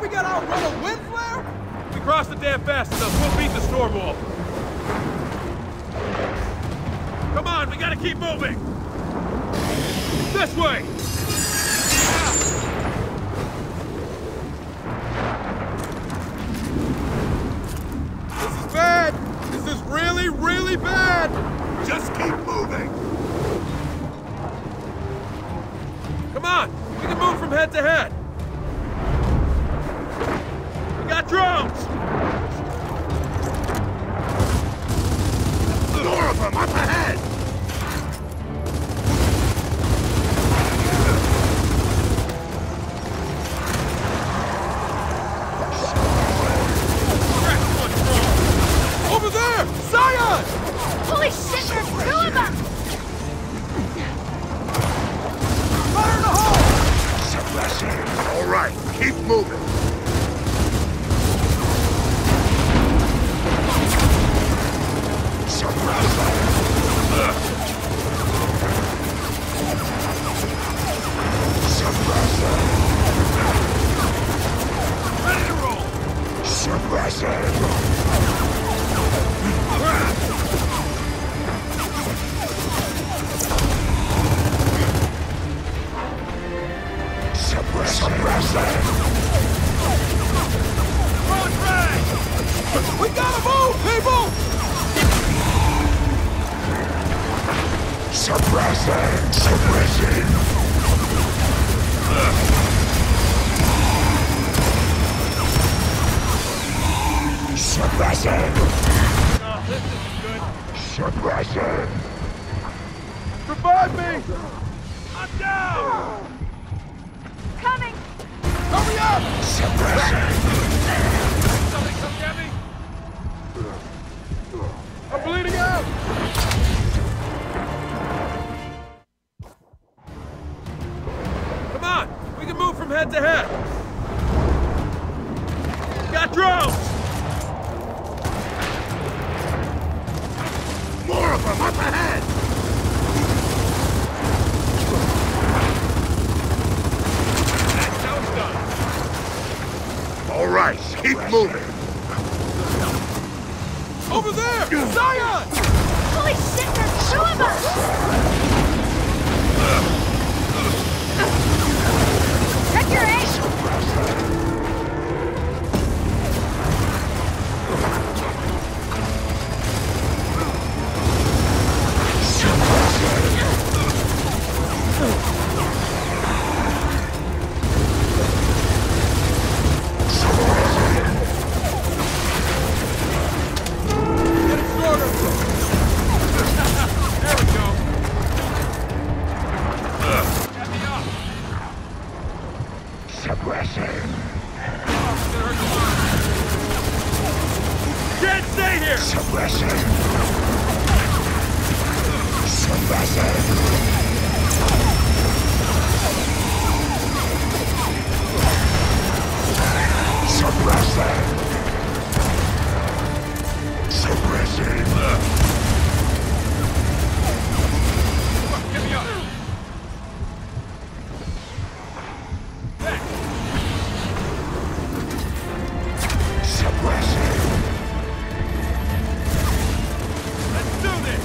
we gotta outrun a wind flare? We cross the dam fast enough, we'll beat the storm wall. Come on, we gotta keep moving! This way! This is bad! This is really, really bad! Just keep moving! Come on! We can move from head to head! We got drones! More of them up ahead! Over there! Zion! Holy shit, there's two of them! Fire in the hole! Suppressing. All right, keep moving. Ready to roll! We gotta move, people! Suppressing. Suppressing. Oh, this isn't good. Suppressing. Revive me! I'm down! Coming! Hurry up! Suppressing. Something come get me? I'm bleeding out! Come on! We can move from head to head! Got drones! More of them up ahead! That's how it's done! All right, keep moving. Over there! Zion! Holy shit, there's two of us! Check your aim! Getting shorter! There we go! Get me up! Suppressing. Can't stay here! Suppressing. Suppressing. Suppressing. Suppressing. Get me up! Hey! Suppressing. Let's do this!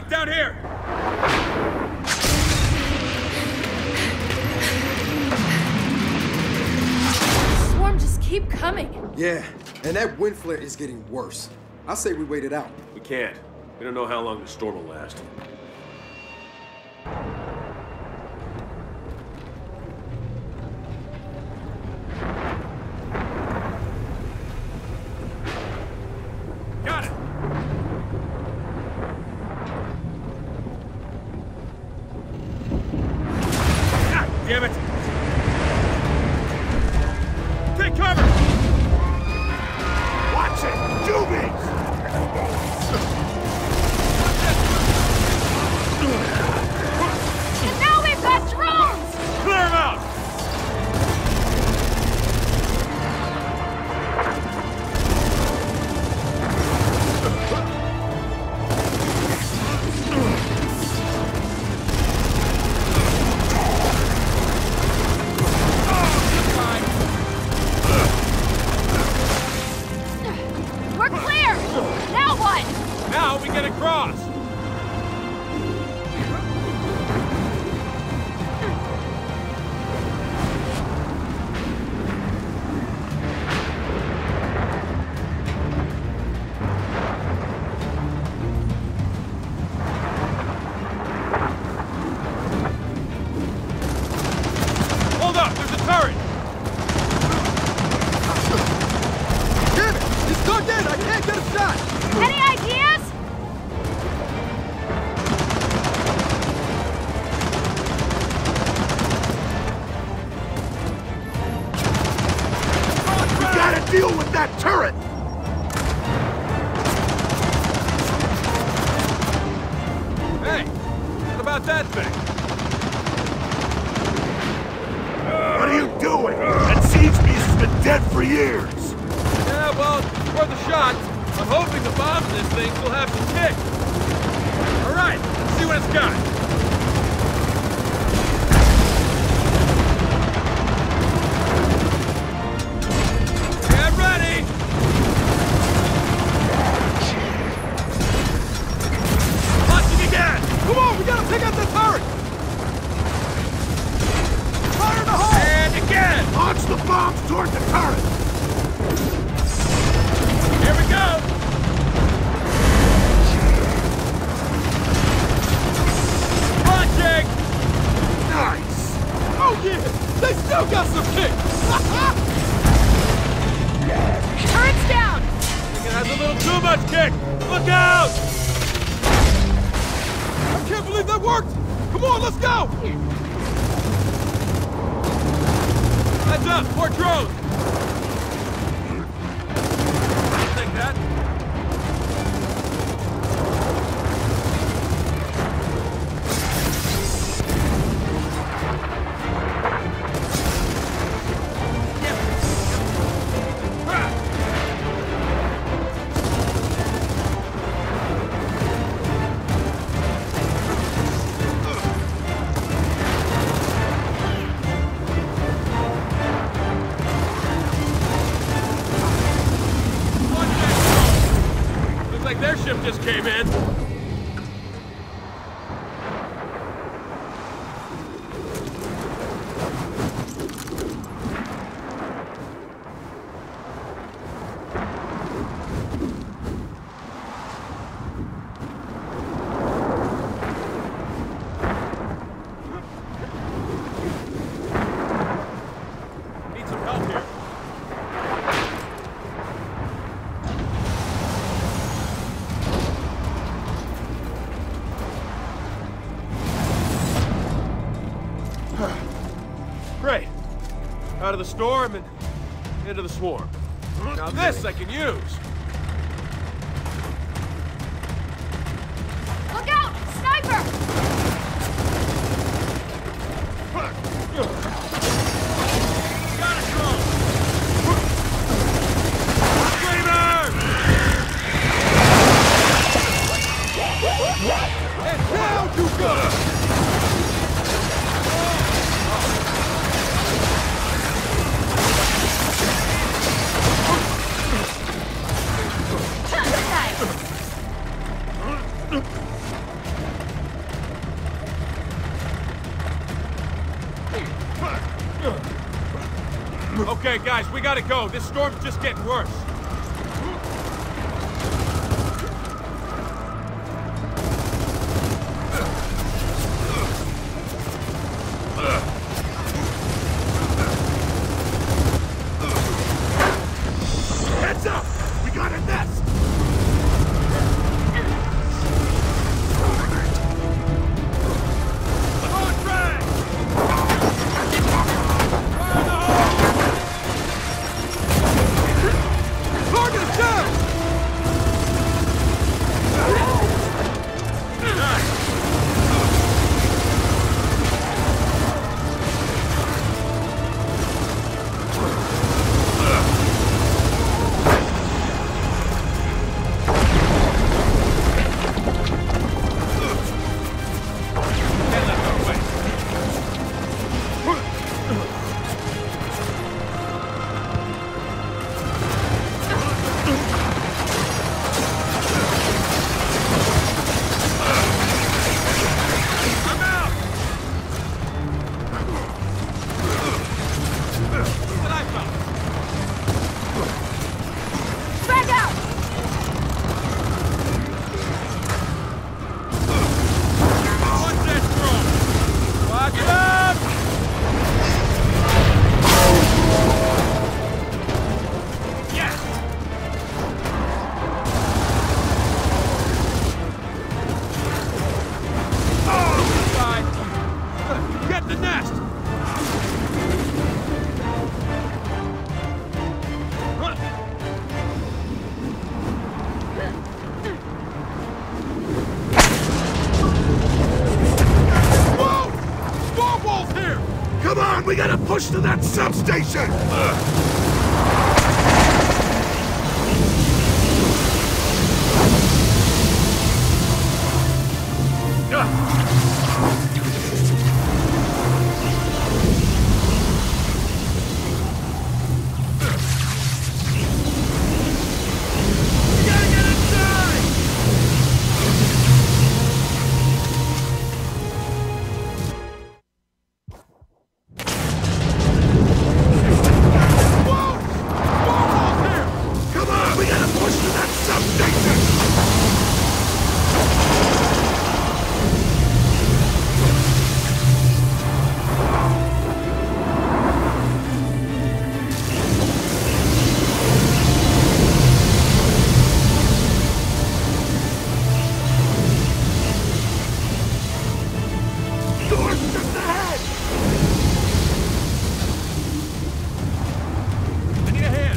Doc, down here! Swarm just keep coming. Yeah, and that wind flare is getting worse. I say we wait it out. We can't. We don't know how long the storm will last. Got it! God damn it! Take cover! Watch it! Doobies! And now we've got drones! Clear him out! We're clear! Now what? Now we get across! Hold up! There's a turret! Damn it! He's stuck in! I can't get a shot! Any ideas? We gotta deal with that turret! Hey! What about that thing? What are you doing? That siege beast has been dead for years! Yeah, well, it's worth a shot. I'm hoping the bombs in this thing still have some kick. All right, let's see what it's got. Get ready! Launching again! Come on, we gotta take out the turret! Fire in the hole! And again! Launch the bombs toward the turret! Here we go! Launching! Nice! Oh yeah! They still got some kick! Turret's down! It has a little too much kick! Look out! I can't believe that worked! Come on, let's go! Heads up! More drones! I'll take that. Looks like their ship just came in. Need some help here. Great. Out of the storm and into the swarm. Now this I can use. Look out! Sniper! Got a drone! Screamer! And now you go! Okay, guys, we gotta go. This storm's just getting worse. Heads up! We got a nest! On track! Target is down! Can't let her away. I'm out! What I found? Frag out! What's that strong? Watch out! Yes! Get the nest! Whoa! Stormwall's here! Come on, we gotta push to that substation! We gotta get inside! Whoa! Stormwall's here! Come on, we gotta push to that substation! Storm's just ahead! I need a hand.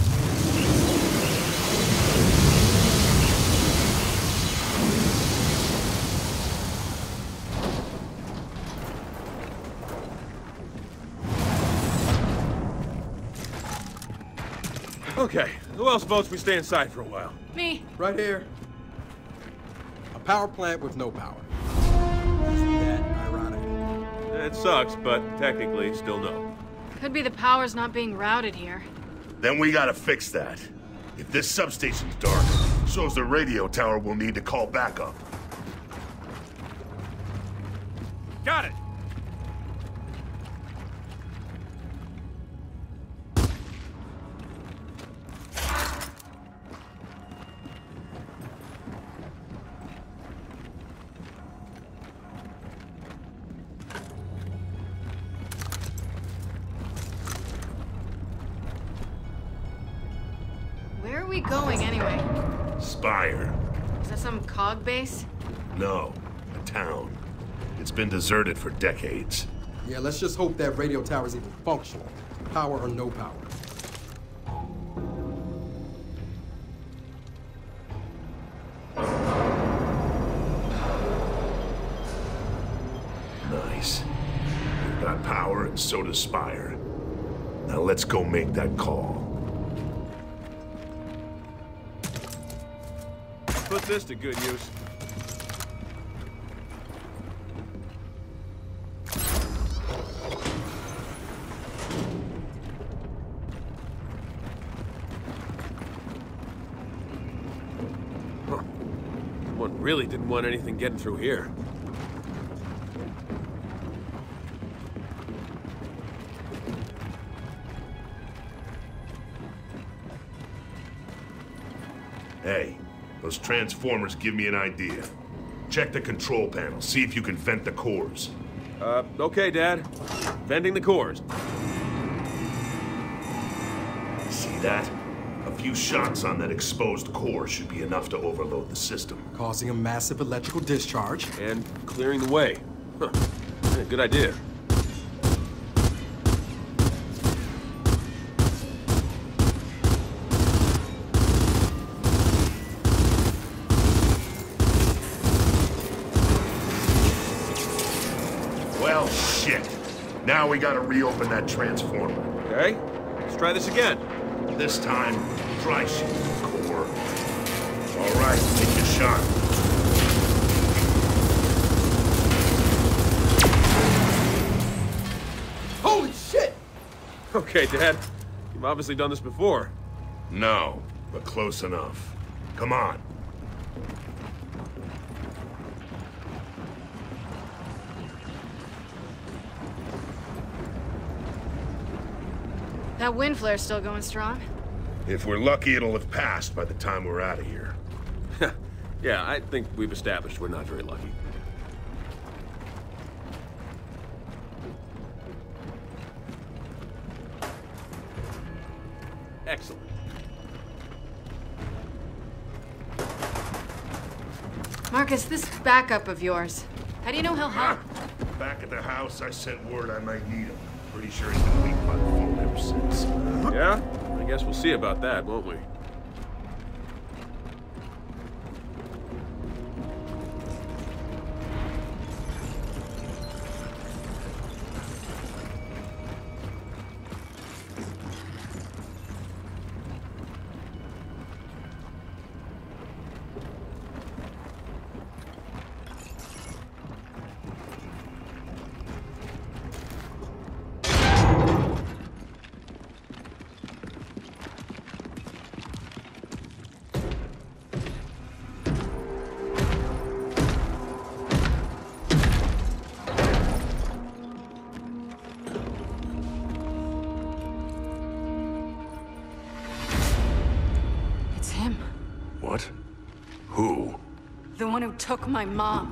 Okay, who else votes we stay inside for a while? Me. Right here. A power plant with no power. Isn't that ironic? It sucks, but technically, still no. Could be the power's not being routed here. Then we gotta fix that. If this substation's dark, so's the radio tower we'll need to call backup. Got it! Where are we going anyway? Spire. Is that some cog base? No, a town. It's been deserted for decades. Yeah, let's just hope that radio tower's even functional. Power or no power. Nice. We've got power and so does Spire. Now let's go make that call. Put this to good use. Huh. Someone really didn't want anything getting through here. Those transformers give me an idea. Check the control panel, see if you can vent the cores. Okay, Dad. Venting the cores. See that? A few shots on that exposed core should be enough to overload the system. Causing a massive electrical discharge. And clearing the way. Huh. Yeah, good idea. Well, shit. Now we gotta reopen that transformer. Okay, let's try this again. This time, try shooting the core. All right, take your shot. Holy shit! Okay, Dad. You've obviously done this before. No, but close enough. Come on. That wind flare's still going strong. If we're lucky, it'll have passed by the time we're out of here. Yeah, I think we've established we're not very lucky. Excellent. Marcus, this backup of yours. How do you know he'll help? Back at the house, I sent word I might need him. Pretty sure he's been waiting by the phone ever since. Yeah? I guess we'll see about that, won't we? What? Who? The one who took my mom.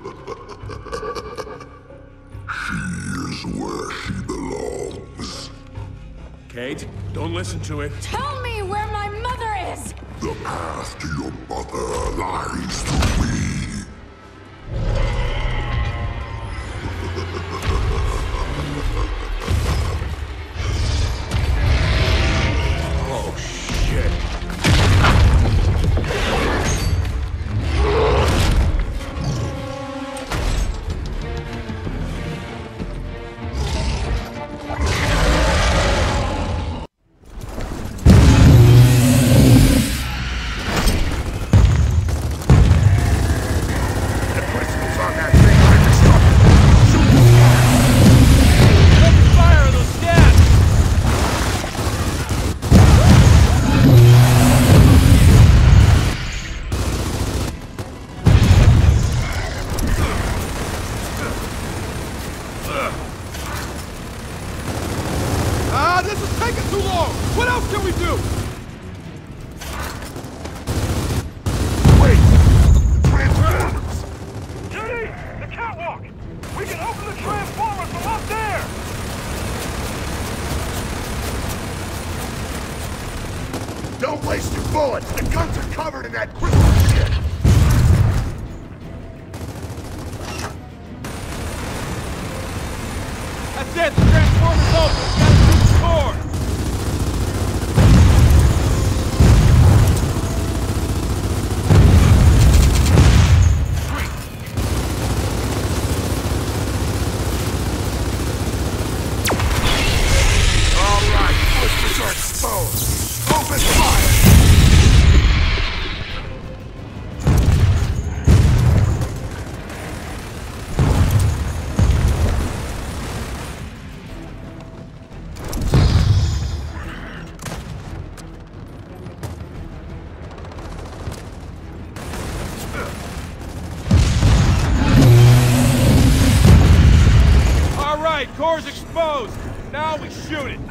She is where she belongs. Kate, don't listen to it. Tell me where my mother is! The path to your mother lies through me. Oh, shit. This is taking too long! What else can we do? Wait! Transformers! Judy! The catwalk! We can open the transformer from up there! Don't waste your bullets! The guns are covered in that crystal shit! That's it! The transformer's open! We gotta shoot the core! All right, twisters are exposed! Open fire! All right, core's exposed! Now we shoot it!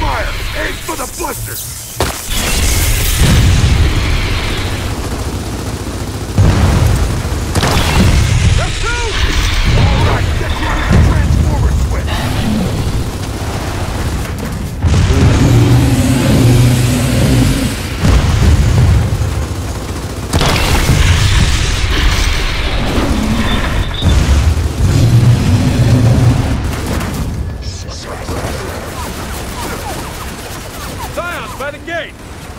fire! Aim for the blisters! Alright, get you on the transformer switch! Zion's by the gate!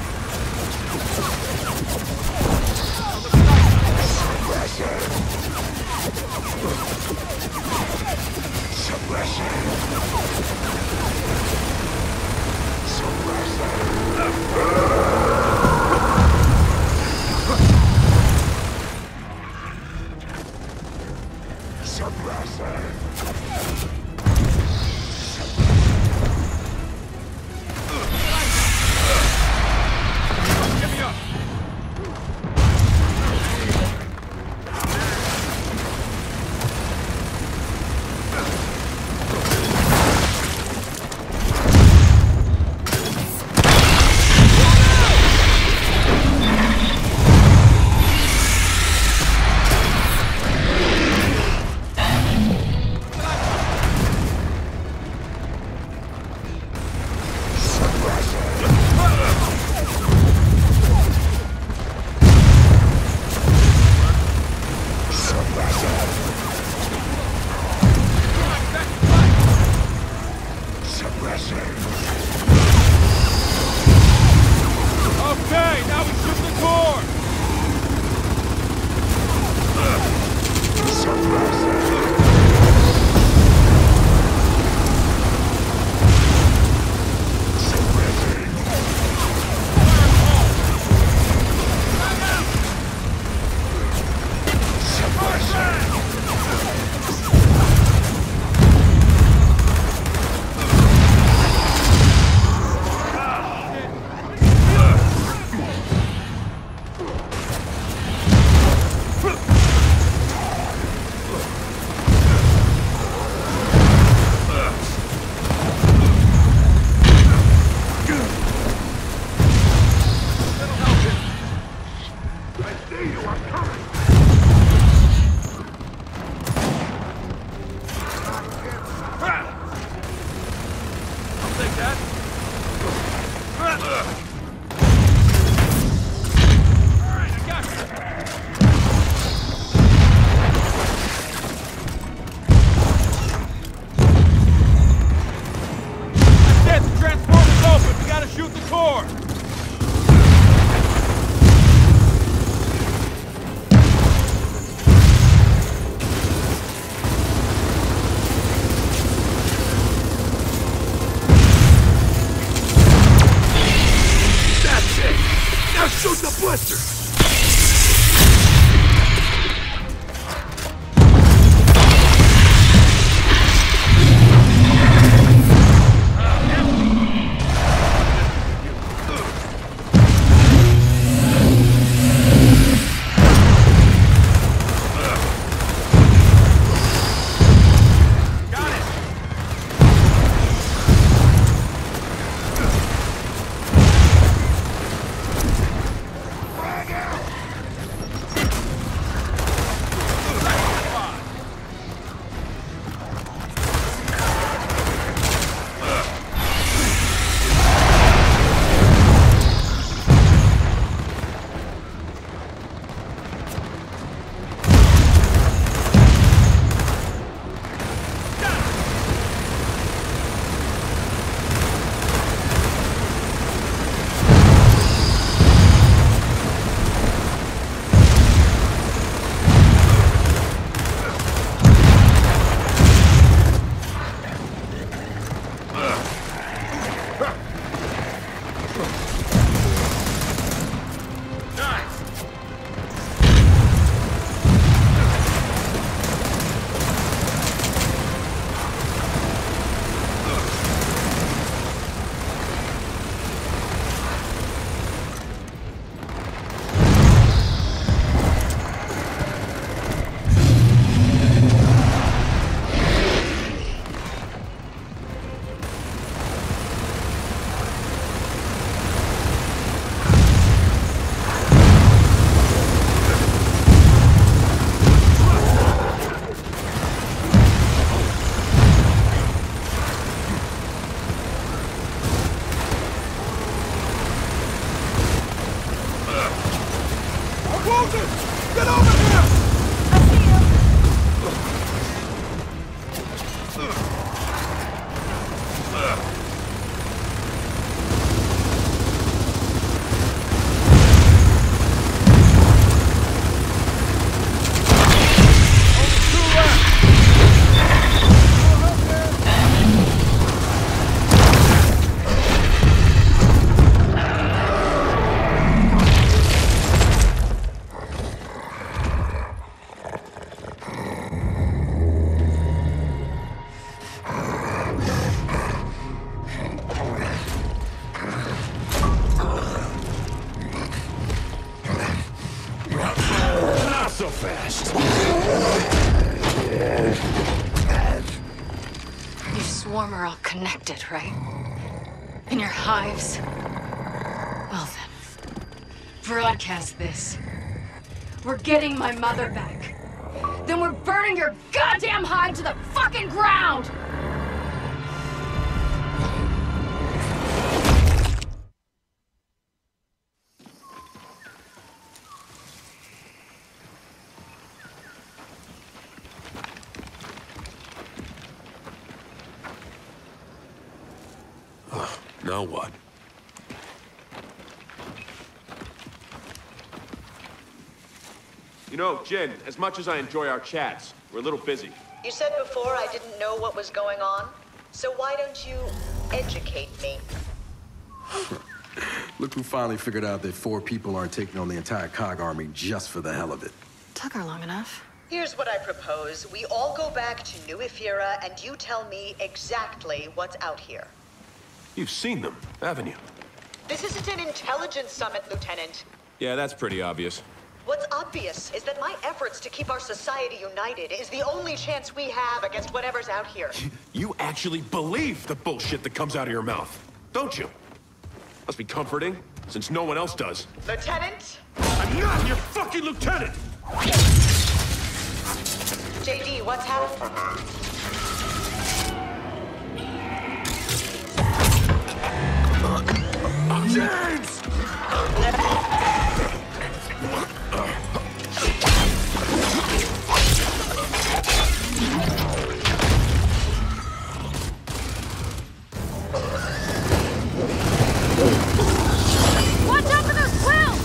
Give me up! Okay, now we shoot the core! I'll take that. Alright, I got you. That's it, the transformer's open. We gotta shoot the core. Now shoot the blisters! Frag swarm are all connected, right? In your hives? Well then, broadcast this. We're getting my mother back. Then we're burning your goddamn hive to the fucking ground! Now what? You know, Jin, as much as I enjoy our chats, we're a little busy. You said before I didn't know what was going on, so why don't you educate me? Look who finally figured out that 4 people aren't taking on the entire COG army just for the hell of it. Took her long enough. Here's what I propose. We all go back to New Ephyra, and you tell me exactly what's out here. You've seen them, haven't you? This isn't an intelligence summit, Lieutenant. Yeah, that's pretty obvious. What's obvious is that my efforts to keep our society united is the only chance we have against whatever's out here. You actually believe the bullshit that comes out of your mouth, don't you? Must be comforting, since no one else does. Lieutenant? I'm not your fucking lieutenant! JD, what's happening? James! Watch out for those quills!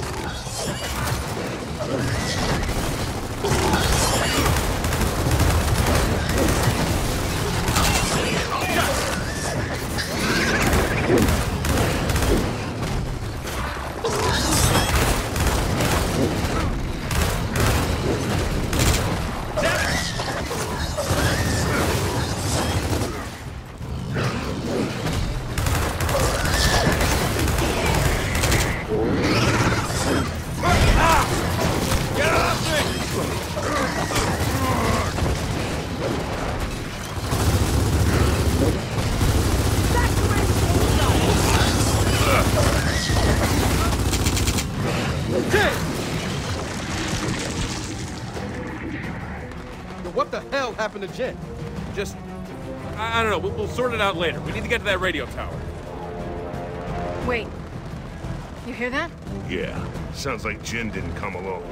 What the hell happened to Jin? Just, I don't know, we'll sort it out later. We need to get to that radio tower. Wait. You hear that? Yeah, sounds like Jin didn't come alone.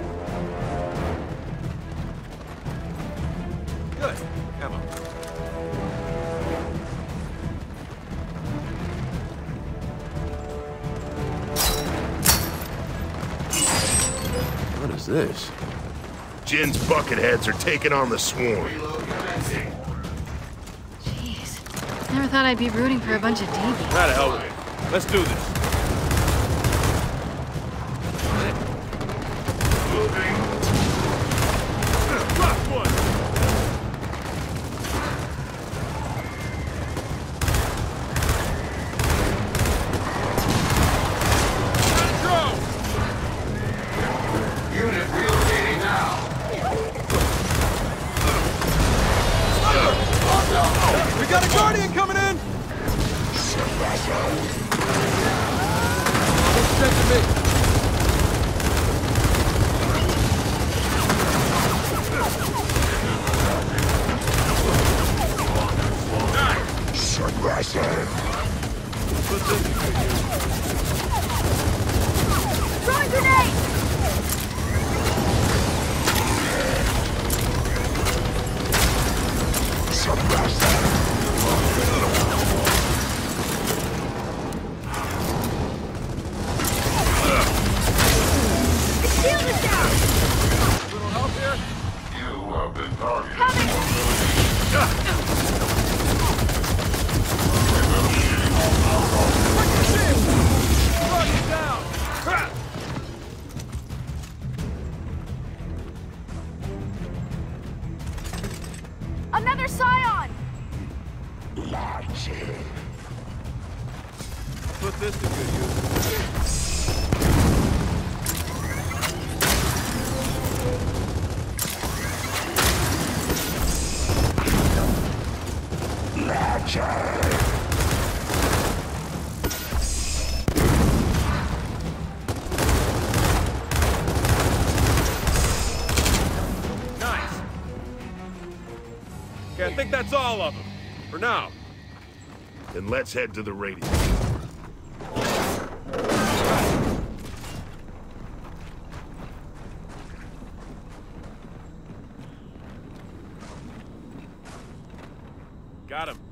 Good. Emma. What is this? Jin's bucketheads are taking on the swarm. Jeez. Never thought I'd be rooting for a bunch of deviants. Right, hell with it. Let's do this. Drop one. Unit relocating now. We got a Guardian coming in! Looks good to me. Throwing grenade! The shield is down! Little help here? You have been targeted. Another Scion! Put this to good use. I think that's all of them. For now. Then let's head to the radio. Got him.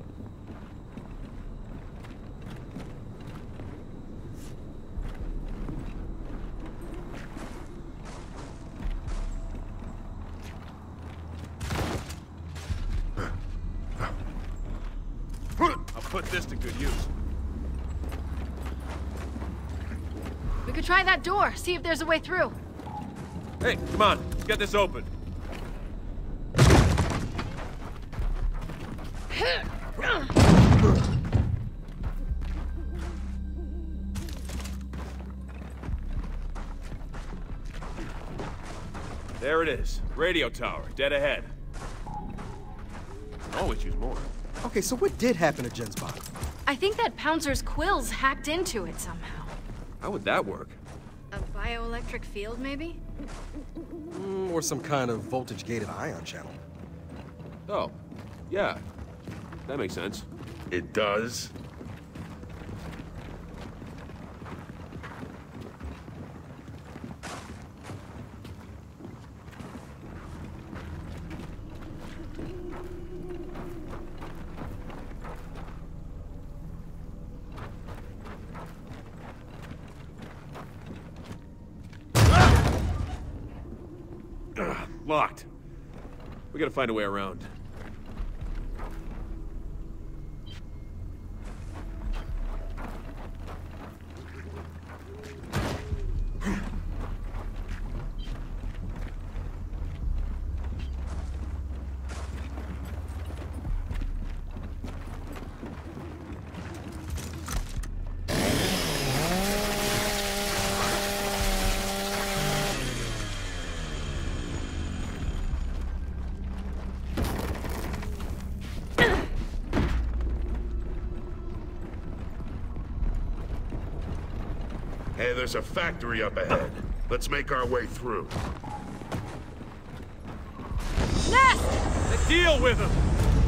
I'll put this to good use. We could try that door, see if there's a way through. Hey, come on, let's get this open. There it is. Radio tower, dead ahead. Always use more. Okay, so what did happen to Jen's body? I think that Pouncer's quills hacked into it somehow. How would that work? A bioelectric field, maybe? Or some kind of voltage-gated ion channel. Oh, yeah. That makes sense. It does? Locked. We gotta find a way around. Hey, there's a factory up ahead. Let's make our way through. Nest! Let's deal with him!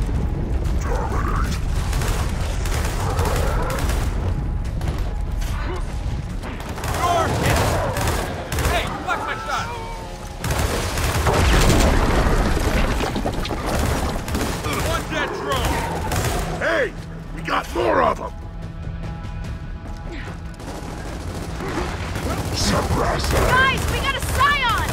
Door! Hey, block my shot! One dead drone! Hey! We got more of them! Guys, we got a Scion!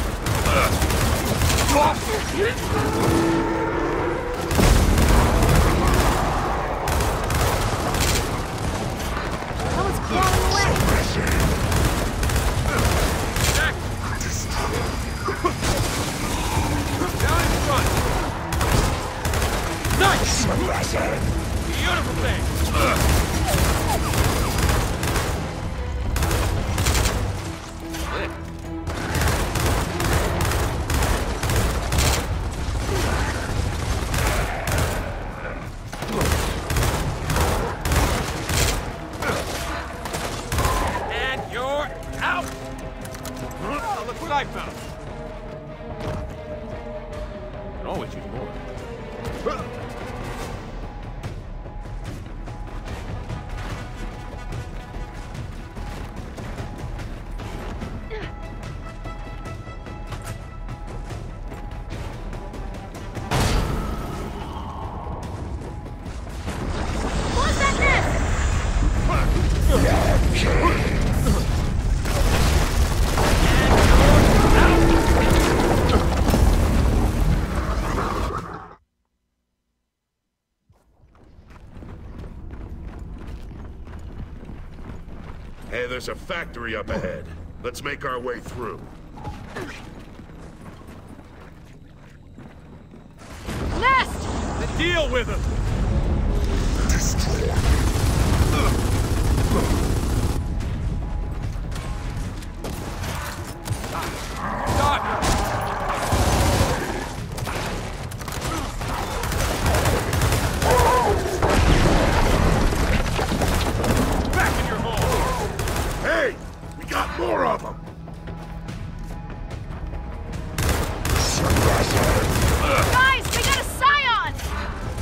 Someone's clawing away! Jack! Down in front! Nice! Beautiful thing! And you're out! Oh, look what I found! Can always use more. Hey, there's a factory up ahead. Let's make our way through. Nest! Then deal with him! Stop! Back in your hole! Hey! We got more of them! Guys, we got a Scion!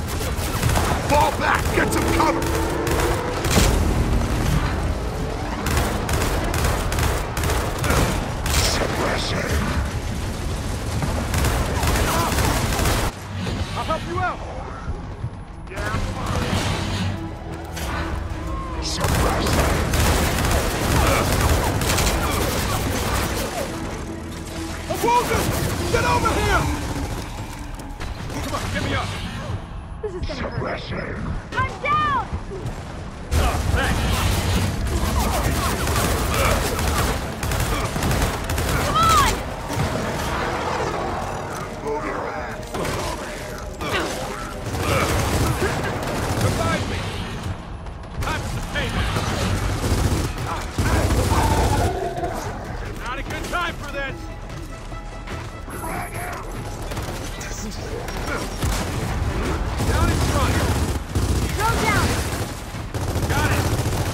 Wounded! Get over here! Come on, get me up! This is gonna hurt. I'm down! Oh, thanks. Come on! Move your ass. Revive me! Time for some payment! Not a good time for this! Down in front! Go down! Got it!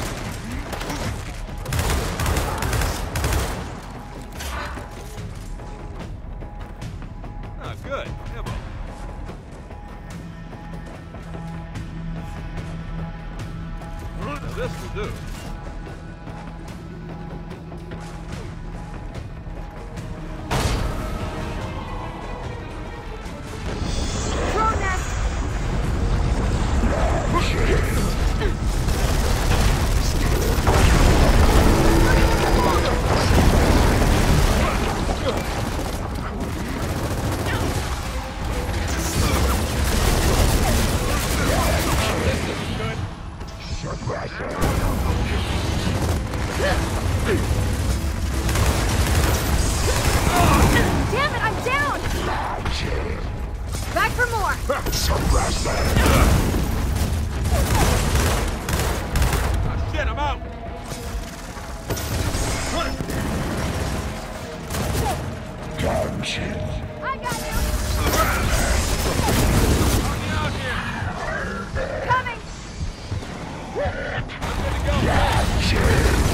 Ah, good. Ammo. Now this will do. Drone nest! Damn it, I'm down! Back for more! Ah, shit, I'm out! I got you! Get out here! Coming! I'm good to go.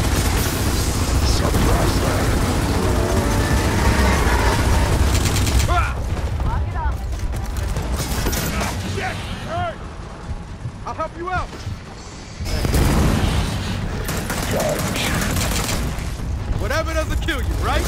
Lock it up. Shit! Hurt! I'll help you out! Whatever doesn't kill you, right?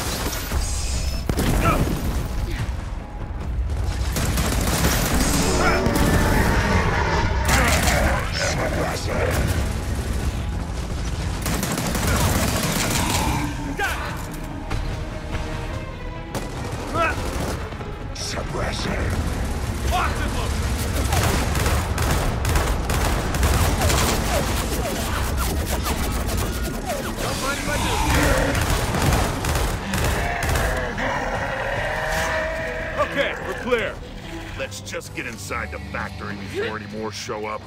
Okay, we're clear. Let's just get inside the factory before any more show up.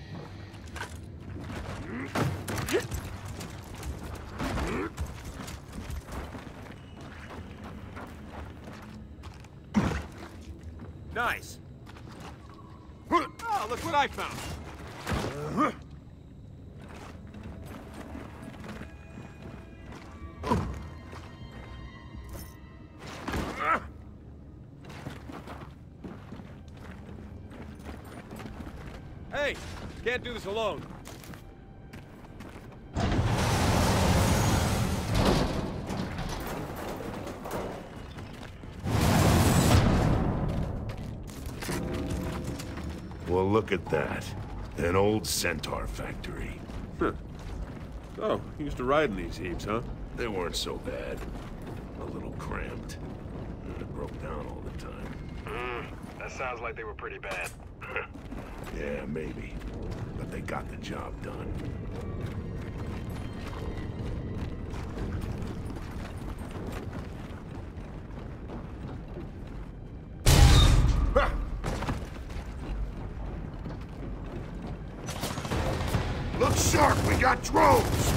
Nice. Oh, look what I found. Hey, can't do this alone. Well, look at that. An old Centaur factory. Huh. Oh, you used to ride in these heaps, huh? They weren't so bad. A little cramped. And it broke down all the time. That sounds like they were pretty bad. Yeah, maybe. But they got the job done. Look sharp, we got drones!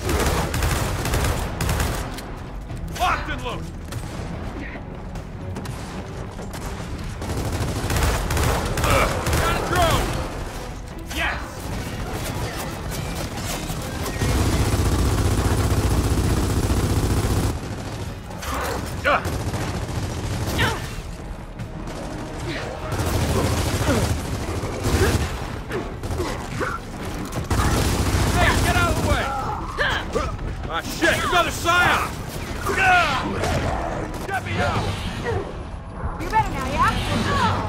Locked and loaded! Got a drone! Yes! Hey, get out of the way! Ah, shit! Another Scion! Get me out! You better now, yeah?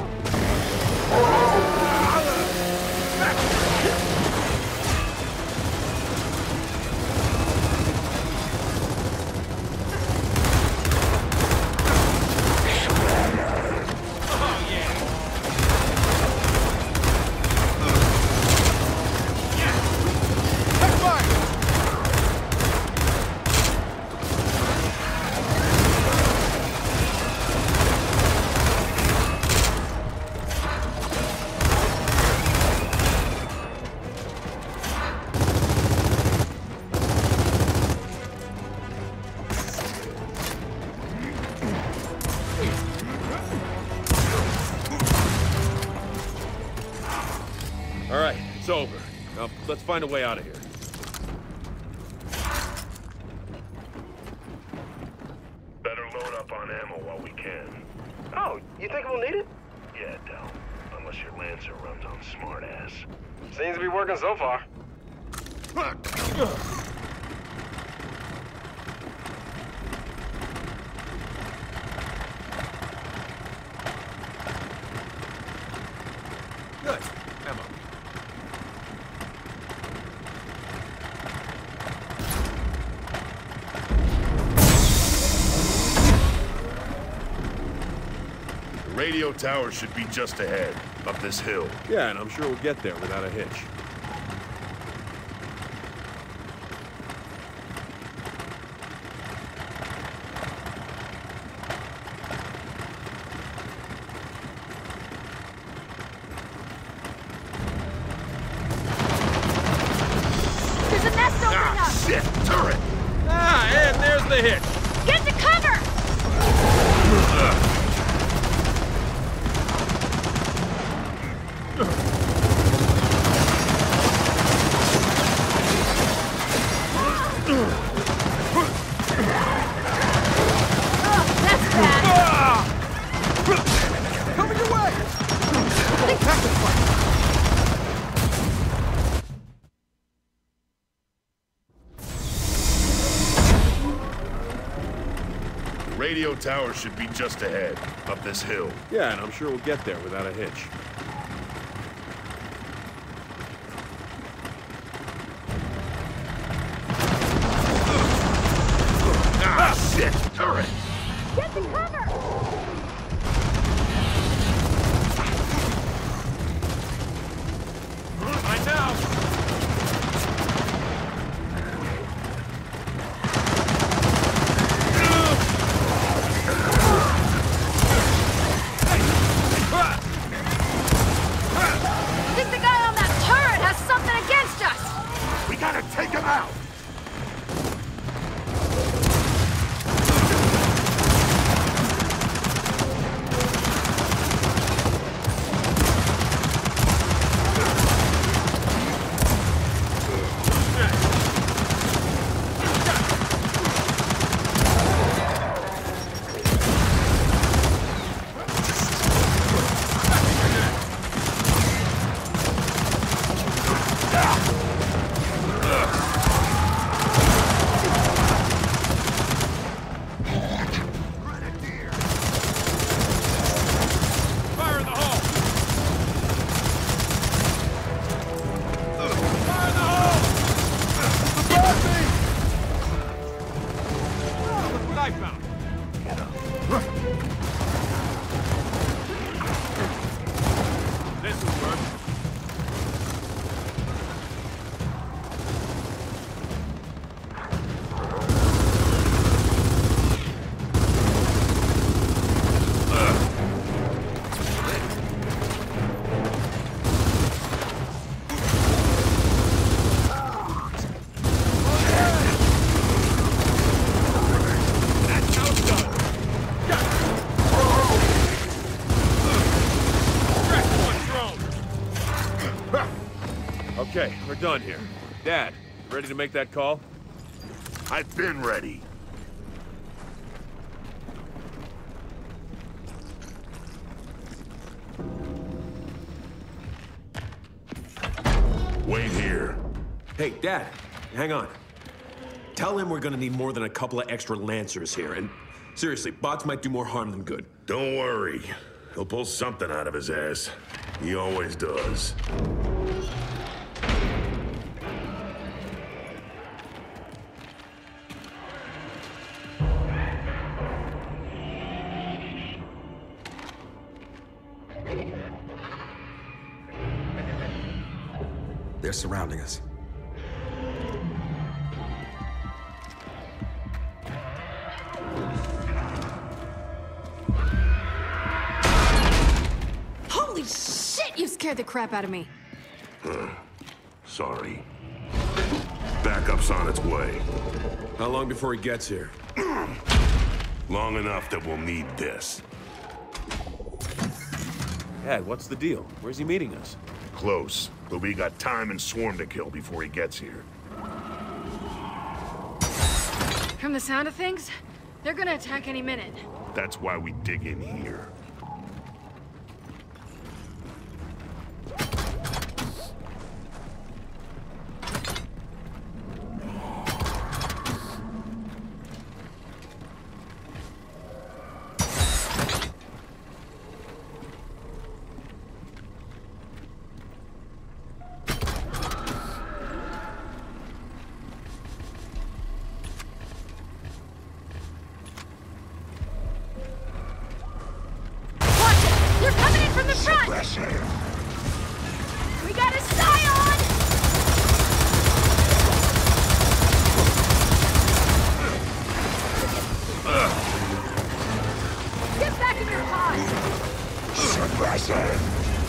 Let's find a way out of here. Better load up on ammo while we can. Oh, you think we'll need it? Yeah, Del. Unless your Lancer runs on smartass. Seems to be working so far. Good. Ammo. The radio tower should be just ahead, up this hill. Yeah, and I'm sure we'll get there without a hitch. There's a nest opening up! Shit! Turret! Ah, and there's the hitch! Get to cover! That's bad! Coming your way! The radio tower should be just ahead, up this hill. Yeah, and I'm sure we'll get there without a hitch. Ah, shit! Turret! Get to cover! Right now! I think the guy on that turret has something against us! We gotta take him out! Fire in the hole! Fire in the hole! Oh, look what I found! This will work. Okay, we're done here. Dad, ready to make that call? I've been ready. Wait here. Hey, Dad, hang on. Tell him we're gonna need more than a couple of extra Lancers here, and seriously, bots might do more harm than good. Don't worry. He'll pull something out of his ass. He always does. They're surrounding us. Holy shit! You scared the crap out of me. Sorry. Backup's on its way. How long before he gets here? Long enough that we'll need this. Dad, what's the deal? Where's he meeting us? close, but we got time and Swarm to kill before he gets here. From the sound of things, they're gonna attack any minute. That's why we dig in here. We got a Scion! Get back in your pod! Suppressing!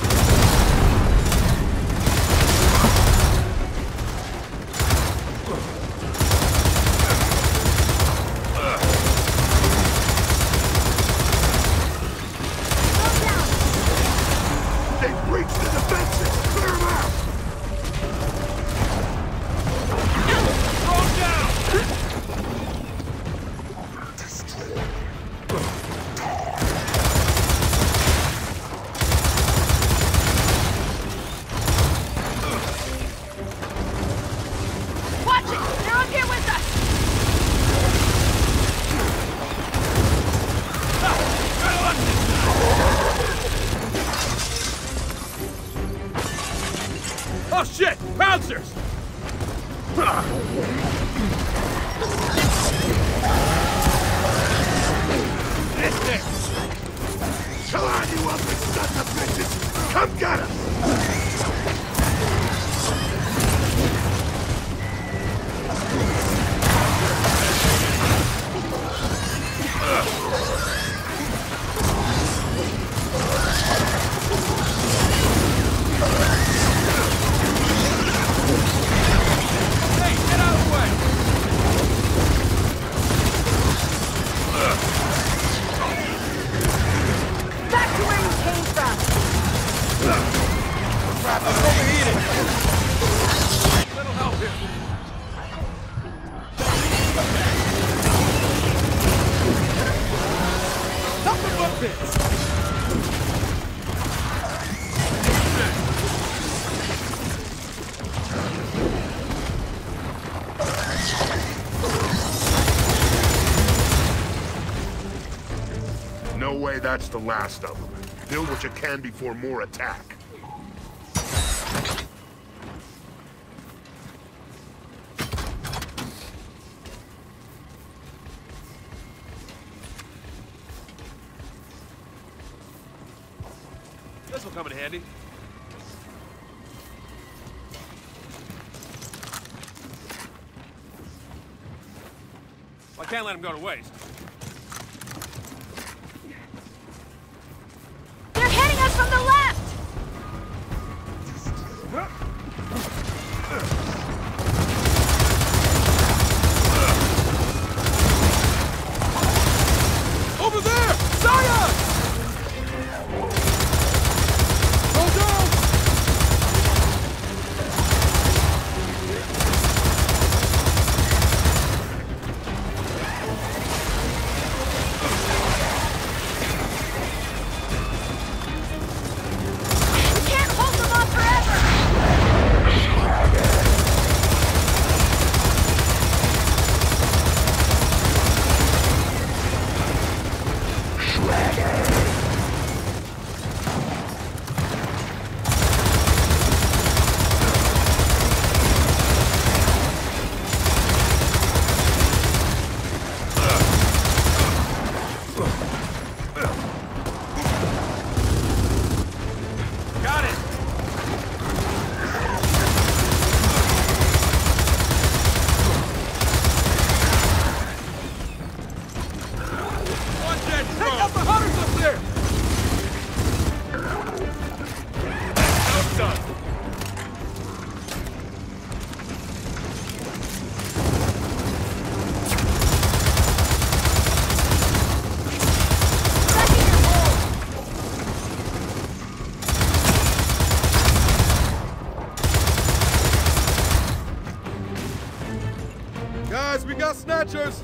Oh shit! Bouncers! Come on, you ugly sons of bitches! Come get us! No way that's the last of them. Build what you can before more attack. This will come in handy. I can't let him go to waste. They're hitting us from the left! Over there! Scion! Guys, we got snatchers!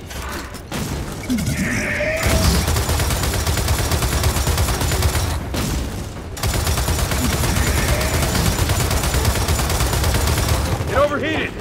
It overheated!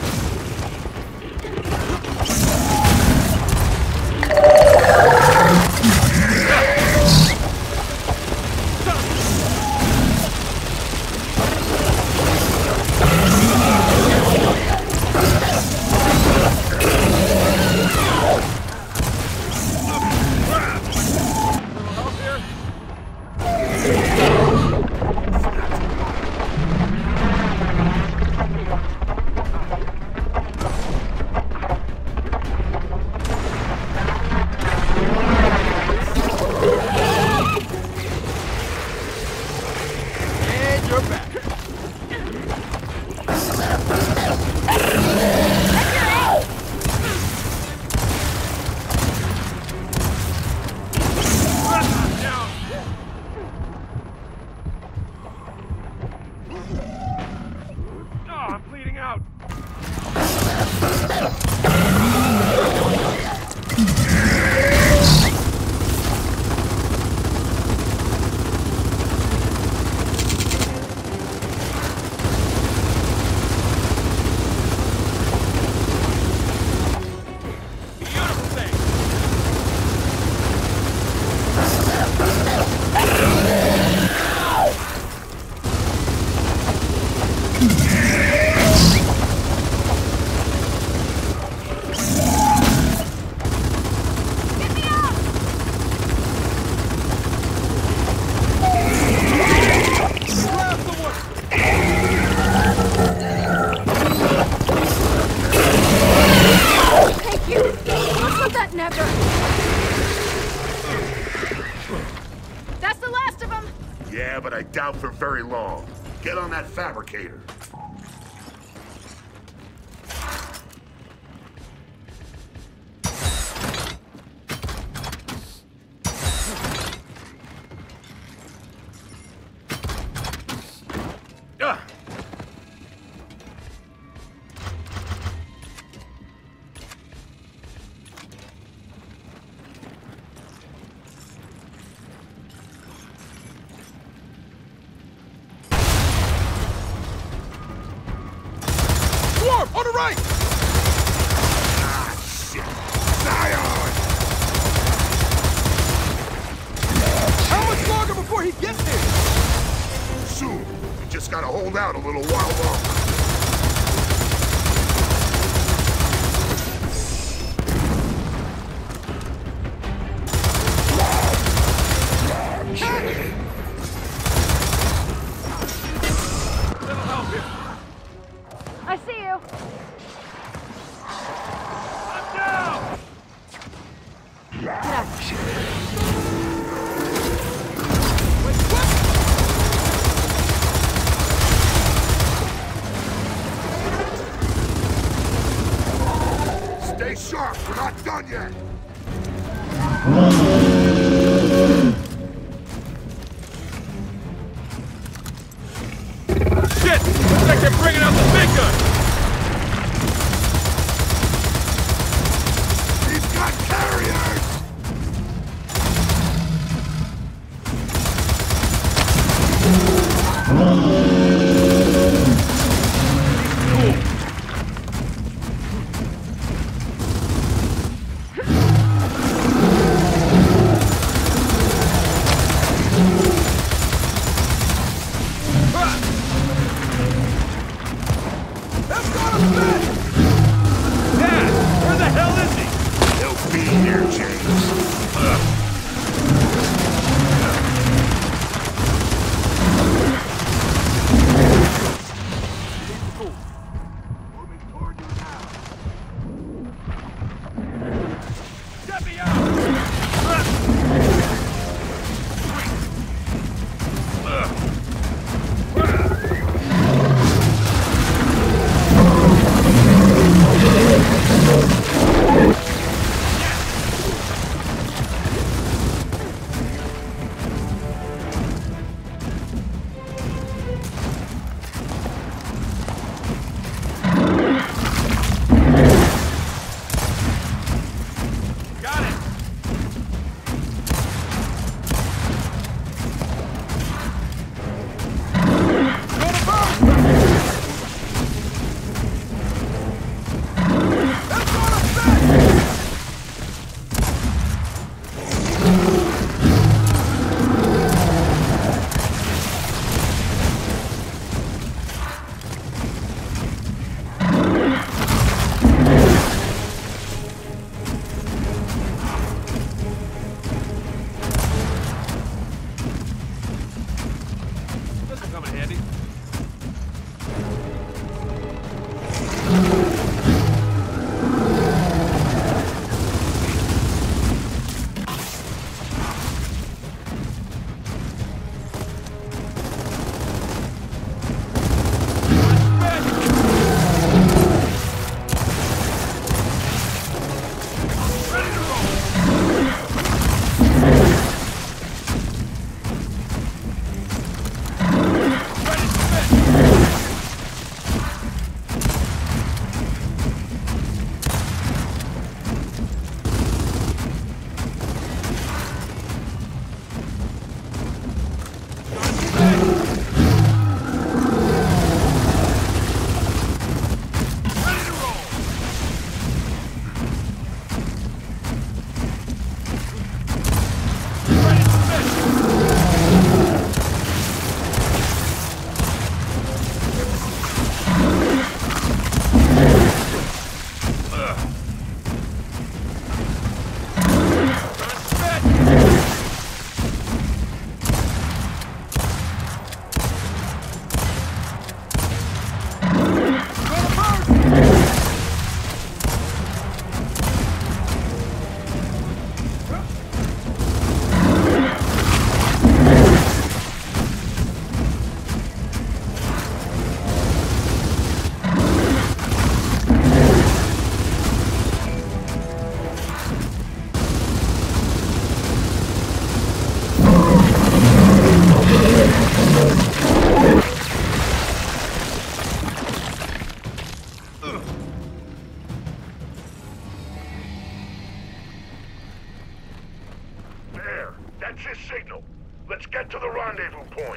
Yeah, but I doubt for very long. Get on that fabricator. On the right! Ah, shit! Zion! How much longer before he gets here? Soon. We just gotta hold out a little while longer. I see you. I'm down! Get out. Stay sharp, we're not done yet! Shit! Looks like they're bringing out the big gun! He's got carriers! There, that's his signal. Let's get to the rendezvous point.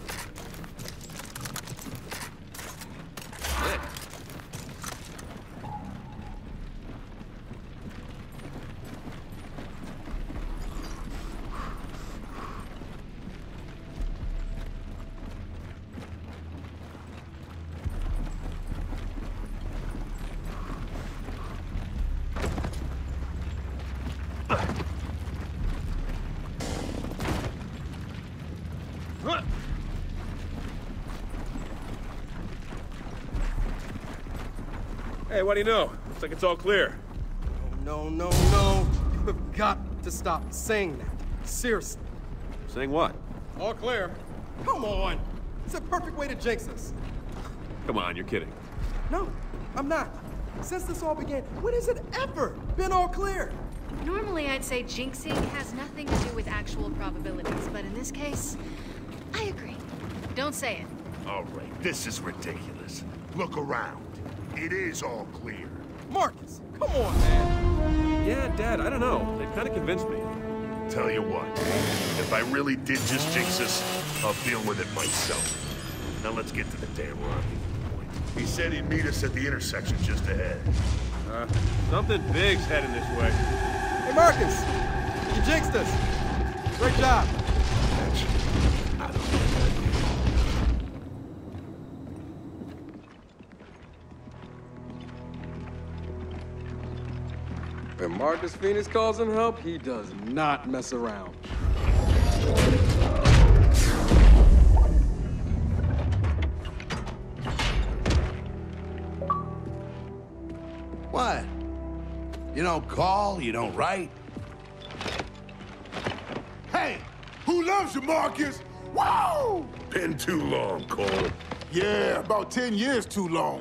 Hey, what do you know? Looks like it's all clear. No, no, no. You have got to stop saying that. Seriously. Saying what? All clear. Come on. It's a perfect way to jinx us. Come on, you're kidding. No, I'm not. Since this all began, when has it ever been all clear? Normally, I'd say jinxing has nothing to do with actual probabilities, but in this case, I agree. Don't say it. All right, this is ridiculous. Look around. It is all clear. Marcus, come on, man. Yeah, Dad, I don't know. They kind of convinced me. Tell you what, if I really did just jinx us, I'll deal with it myself. Now let's get to the damn rendezvous point. He said he'd meet us at the intersection just ahead. Something big's heading this way. Hey, Marcus, you jinxed us. Great job. I don't know. When Marcus Phoenix calls him help, he does not mess around. What? You don't call, you don't write? Hey, who loves you, Marcus? Whoa! Been too long, Cole. Yeah, about 10 years too long.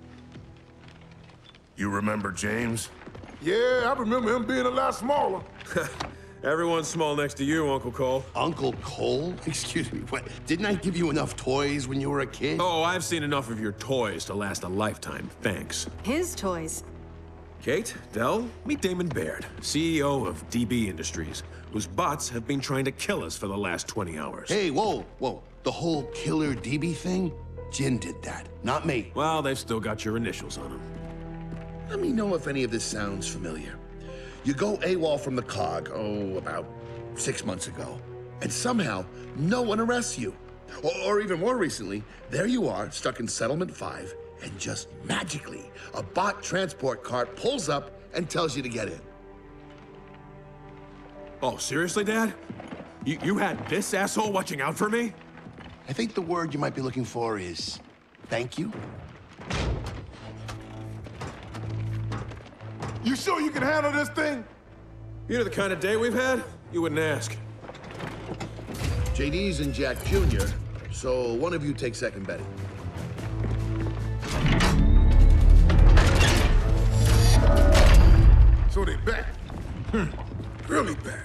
You remember James? Yeah, I remember him being a lot smaller. Everyone's small next to you, Uncle Cole. Uncle Cole? Excuse me, what? Didn't I give you enough toys when you were a kid? Oh, I've seen enough of your toys to last a lifetime, thanks. His toys. Kate, Dell, meet Damon Baird, CEO of DB Industries, whose bots have been trying to kill us for the last 20 hours. Hey, whoa, whoa. The whole killer DB thing? Jin did that, not me. Well, they've still got your initials on them. Let me know if any of this sounds familiar. You go AWOL from the COG, about 6 months ago, and somehow no one arrests you. Or even more recently, there you are, stuck in Settlement 5, and just magically, a bot transport cart pulls up and tells you to get in. Oh, seriously, Dad? You had this asshole watching out for me? I think the word you might be looking for is thank you. You sure you can handle this thing? You know the kind of day we've had? You wouldn't ask. JD's and Jack Jr., so one of you take second betting. So they back. Really back.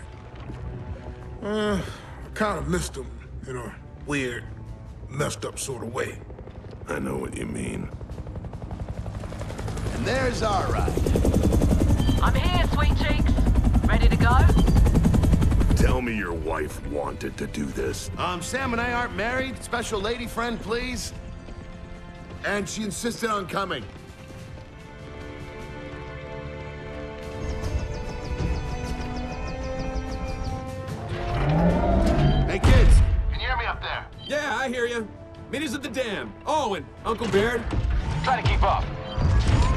I kind of missed them in a weird, messed up sort of way. I know what you mean. And there's our ride. I'm here, sweet cheeks. Ready to go? Tell me your wife wanted to do this. Sam and I aren't married. Special lady friend, please. And she insisted on coming. Hey, kids. Can you hear me up there? Yeah, I hear you. Meet us at the dam. Oh, and Uncle Baird. Try to keep up.